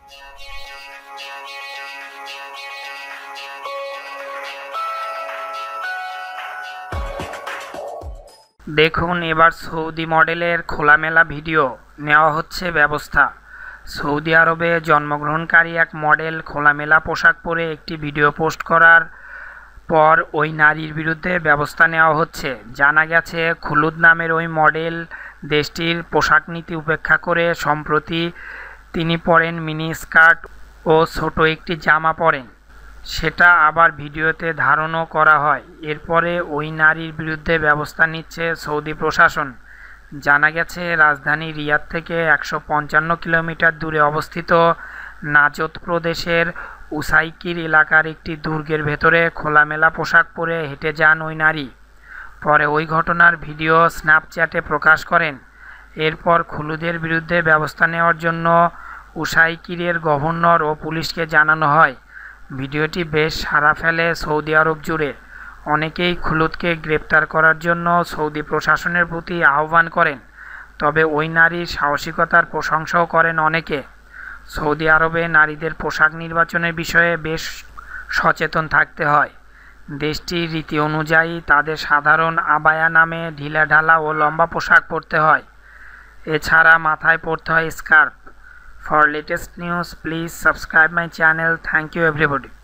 দেখুন এবার সৌদি মডেলের খোলামেলা ভিডিও নেওয়া হচ্ছে ব্যবস্থা। সৌদি আরবে জন্মগ্রহণকারী এক মডেল খোলামেলা পোশাক পরে একটি ভিডিও পোস্ট করার পর ওই নারীর বিরুদ্ধে ব্যবস্থা নেওয়া হচ্ছে। জানা গেছে, খুলুদ নামের ওই মডেল দেশটির পোশাক নীতি উপেক্ষা করে সম্প্রতি তিনি পরেন মিনি স্কার্ট ও ছোট একটি জামা পরেন, সেটা আবার ভিডিওতে ধারণও করা হয়। এরপরে ওই নারীর বিরুদ্ধে ব্যবস্থা নিচ্ছে সৌদি প্রশাসন। জানা গেছে, রাজধানী রিয়াদ থেকে 155 কিলোমিটার দূরে অবস্থিত নাজত প্রদেশের উসাইকির এলাকার একটি দুর্গের ভেতরে খোলামেলা পোশাক পরে হেঁটে যান ওই নারী। পরে ওই ঘটনার ভিডিও স্ন্যাপচ্যাটে প্রকাশ করেন। এরপর খুলুদের বিরুদ্ধে ব্যবস্থা নেওয়ার জন্য উসাইকিরের গভর্নর ও পুলিশকে জানানো হয়। ভিডিওটি বেশ সাড়া ফেলে সৌদি আরব জুড়ে। অনেকেই খুলুদকে গ্রেপ্তার করার জন্য সৌদি প্রশাসনের প্রতি আহ্বান করেন, তবে ওই নারীর সাহসিকতার প্রশংসাও করেন অনেকে। সৌদি আরবে নারীদের পোশাক নির্বাচনের বিষয়ে বেশ সচেতন থাকতে হয়। দেশটির রীতি অনুযায়ী তাদের সাধারণ আবায়া নামে ঢিলাঢালা ও লম্বা পোশাক পরতে হয়। এছাড়া মাথায় পরতে হয় scarf. For latest news, please subscribe my channel. Thank you everybody.